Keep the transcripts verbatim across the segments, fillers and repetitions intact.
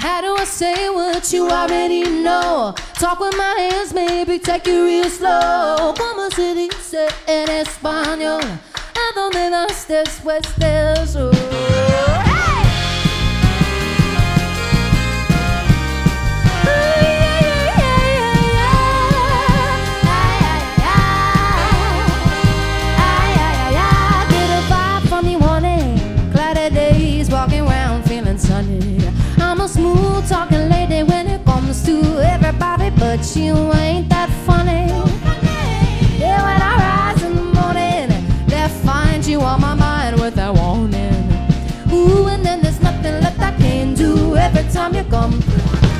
How do I say what you already know? Talk with my hands, maybe take it real slow. Como se dice en español, ¿a dónde vas después de eso? Smooth talking lady when it comes to everybody, but you ain't that funny. Yeah, when I rise in the morning, they find you on my mind without warning. Ooh, and then there's nothing left I can do every time you come through.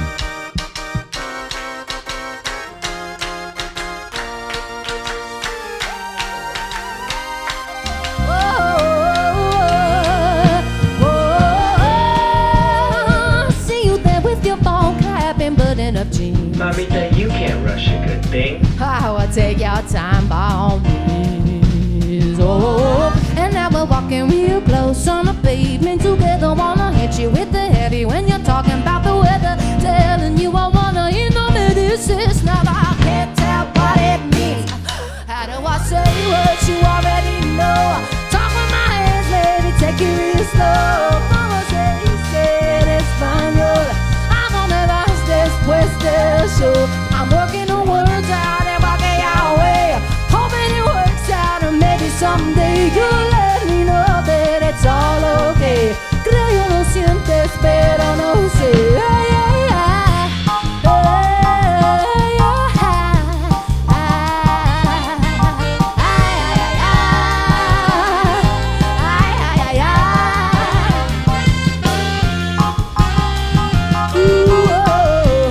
Mamita, you can't rush a good thing. I will take your time by all means. Oh, and now we're walking real close on the pavement together. Wanna hit you with the heavy when you're talking about the weather. Telling you I wanna hear no medicines. Now I can't tell what it means. How do I say what you already know? Talk with my hands, lady, take it real slow. Como se dice en español, ¿a dónde vas después de eso? I'm working the words out and walking your way, hoping it works out and maybe someday you'll let me know that it's all okay. Creo lo sientes pero no sé. Ay, ay, ay. Ay, ay, ay, ay. Ooh, oh.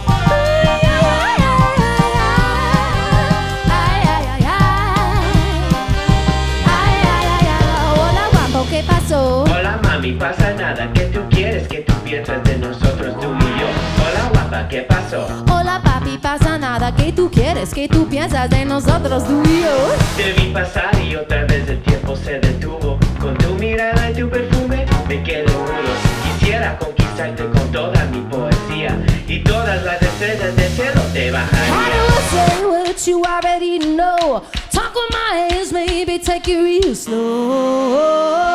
¿Qué pasó? Hola mami, pasa nada. ¿Qué tú quieres? ¿Qué tú piensas de nosotros, tú y yo? Hola guapa, ¿qué pasó? Hola papi, pasa nada. ¿Qué tú quieres? ¿Qué tú piensas de nosotros, tú y yo? Te vi pasar y otra vez el tiempo se detuvo. Con tu mirada y tu perfume me quedo mudo. Quisiera conquistarte con toda mi poesía y todas las estrellas del cielo te bajaría. How do I say what you already know? Talk with my hands, maybe take it real slow.